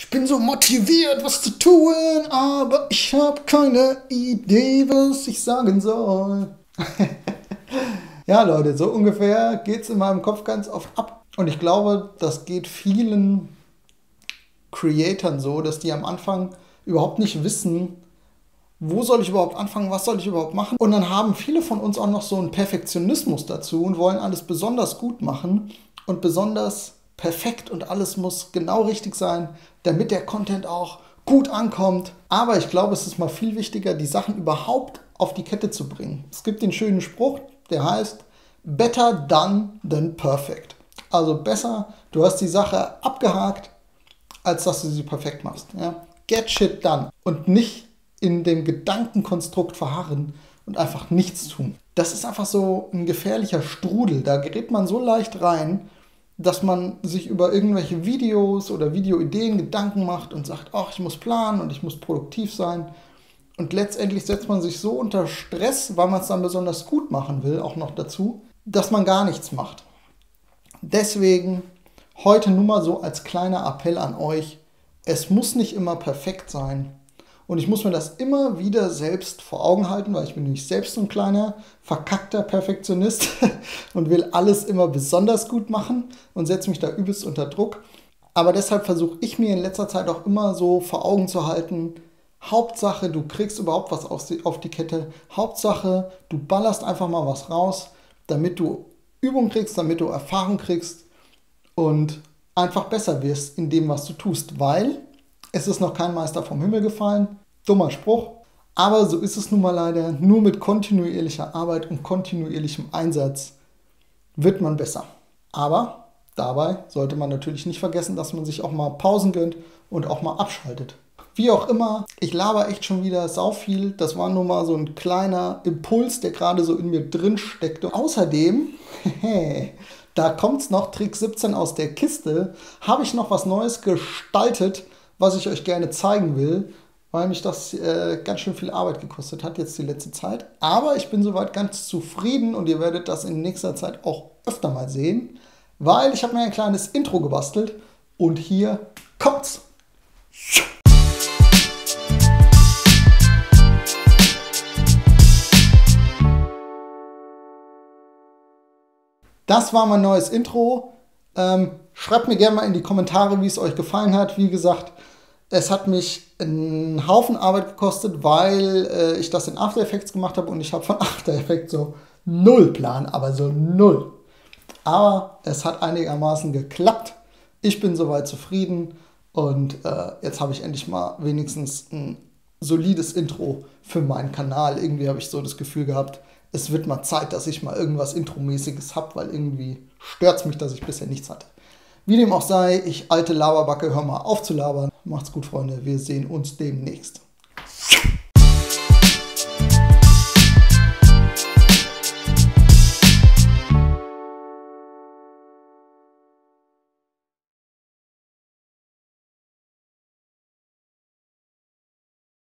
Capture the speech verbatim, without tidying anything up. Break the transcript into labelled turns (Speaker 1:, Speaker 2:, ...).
Speaker 1: Ich bin so motiviert, was zu tun, aber ich habe keine Idee, was ich sagen soll. Ja, Leute, so ungefähr geht es in meinem Kopf ganz oft ab. Und ich glaube, das geht vielen Creatoren so, dass die am Anfang überhaupt nicht wissen, wo soll ich überhaupt anfangen, was soll ich überhaupt machen. Und dann haben viele von uns auch noch so einen Perfektionismus dazu und wollen alles besonders gut machen und besonders perfekt und alles muss genau richtig sein, damit der Content auch gut ankommt. Aber ich glaube, es ist mal viel wichtiger, die Sachen überhaupt auf die Kette zu bringen. Es gibt den schönen Spruch, der heißt, better done than perfect. Also besser, du hast die Sache abgehakt, als dass du sie perfekt machst. Ja? Get shit done und nicht in dem Gedankenkonstrukt verharren und einfach nichts tun. Das ist einfach so ein gefährlicher Strudel. Da gerät man so leicht rein, dass man sich über irgendwelche Videos oder Videoideen Gedanken macht und sagt, ach, ich muss planen und ich muss produktiv sein. Und letztendlich setzt man sich so unter Stress, weil man es dann besonders gut machen will, auch noch dazu, dass man gar nichts macht. Deswegen heute nur mal so als kleiner Appell an euch, es muss nicht immer perfekt sein. Und ich muss mir das immer wieder selbst vor Augen halten, weil ich bin nämlich selbst so ein kleiner, verkackter Perfektionist und will alles immer besonders gut machen und setze mich da übelst unter Druck. Aber deshalb versuche ich mir in letzter Zeit auch immer so vor Augen zu halten, Hauptsache, du kriegst überhaupt was auf die Kette. Hauptsache, du ballerst einfach mal was raus, damit du Übung kriegst, damit du Erfahrung kriegst und einfach besser wirst in dem, was du tust, weil es ist noch kein Meister vom Himmel gefallen. Dummer Spruch. Aber so ist es nun mal leider. Nur mit kontinuierlicher Arbeit und kontinuierlichem Einsatz wird man besser. Aber dabei sollte man natürlich nicht vergessen, dass man sich auch mal Pausen gönnt und auch mal abschaltet. Wie auch immer, ich laber echt schon wieder sau viel. Das war nur mal so ein kleiner Impuls, der gerade so in mir drin steckte. Außerdem, da kommt es noch, Trick siebzehn aus der Kiste, habe ich noch was Neues gestaltet, was ich euch gerne zeigen will, weil mich das äh, ganz schön viel Arbeit gekostet hat, jetzt die letzte Zeit. Aber ich bin soweit ganz zufrieden und ihr werdet das in nächster Zeit auch öfter mal sehen, weil ich habe mir ein kleines Intro gebastelt und hier kommt's. Das war mein neues Intro. Ähm, schreibt mir gerne mal in die Kommentare, wie es euch gefallen hat. Wie gesagt, es hat mich einen Haufen Arbeit gekostet, weil äh, ich das in After Effects gemacht habe und ich habe von After Effects so null Plan, aber so null. Aber es hat einigermaßen geklappt. Ich bin soweit zufrieden und äh, jetzt habe ich endlich mal wenigstens ein solides Intro für meinen Kanal. Irgendwie habe ich so das Gefühl gehabt, es wird mal Zeit, dass ich mal irgendwas Intromäßiges habe, weil irgendwie stört es mich, dass ich bisher nichts hatte. Wie dem auch sei, ich alte Laberbacke, hör mal auf zu labern. Macht's gut, Freunde. Wir sehen uns demnächst.